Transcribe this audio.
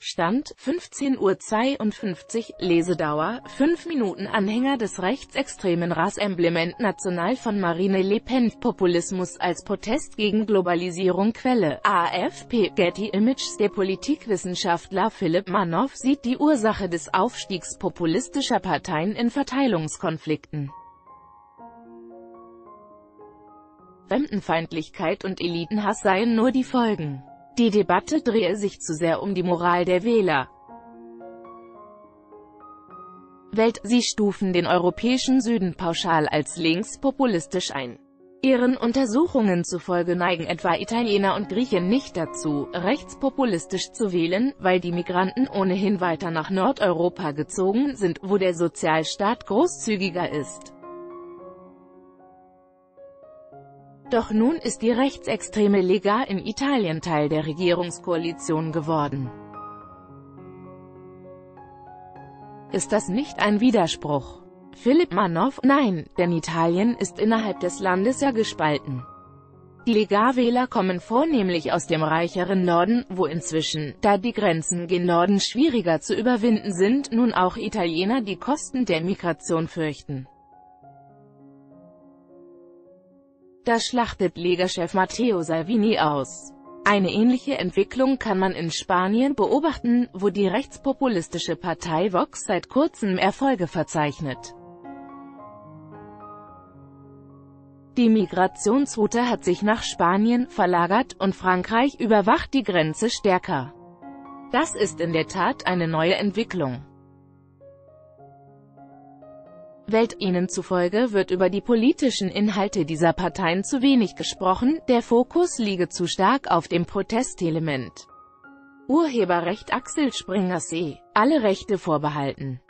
Stand: 15:52 Uhr, Lesedauer: 5 Minuten. Anhänger des rechtsextremen Rassemblement National von Marine Le Pen. Populismus als Protest gegen Globalisierung. Quelle: AFP. Getty Images. Der Politikwissenschaftler Philip Manoff sieht die Ursache des Aufstiegs populistischer Parteien in Verteilungskonflikten. Fremdenfeindlichkeit und Elitenhass seien nur die Folgen. Die Debatte drehe sich zu sehr um die Moral der Wähler. Welt. Sie stufen den europäischen Süden pauschal als linkspopulistisch ein. Ihren Untersuchungen zufolge neigen etwa Italiener und Griechen nicht dazu, rechtspopulistisch zu wählen, weil die Migranten ohnehin weiter nach Nordeuropa gezogen sind, wo der Sozialstaat großzügiger ist. Doch nun ist die rechtsextreme Lega in Italien Teil der Regierungskoalition geworden. Ist das nicht ein Widerspruch? Philip Manoff: Nein, denn Italien ist innerhalb des Landes ja gespalten. Die Lega-Wähler kommen vornehmlich aus dem reicheren Norden, wo inzwischen, da die Grenzen gen Norden schwieriger zu überwinden sind, nun auch Italiener die Kosten der Migration fürchten. Das schlachtet Lega-Chef Matteo Salvini aus. Eine ähnliche Entwicklung kann man in Spanien beobachten, wo die rechtspopulistische Partei Vox seit kurzem Erfolge verzeichnet. Die Migrationsroute hat sich nach Spanien verlagert, und Frankreich überwacht die Grenze stärker. Das ist in der Tat eine neue Entwicklung. Welt. Ihnen zufolge wird über die politischen Inhalte dieser Parteien zu wenig gesprochen, der Fokus liege zu stark auf dem Protestelement. Urheberrecht Axel Springer. Alle Rechte vorbehalten.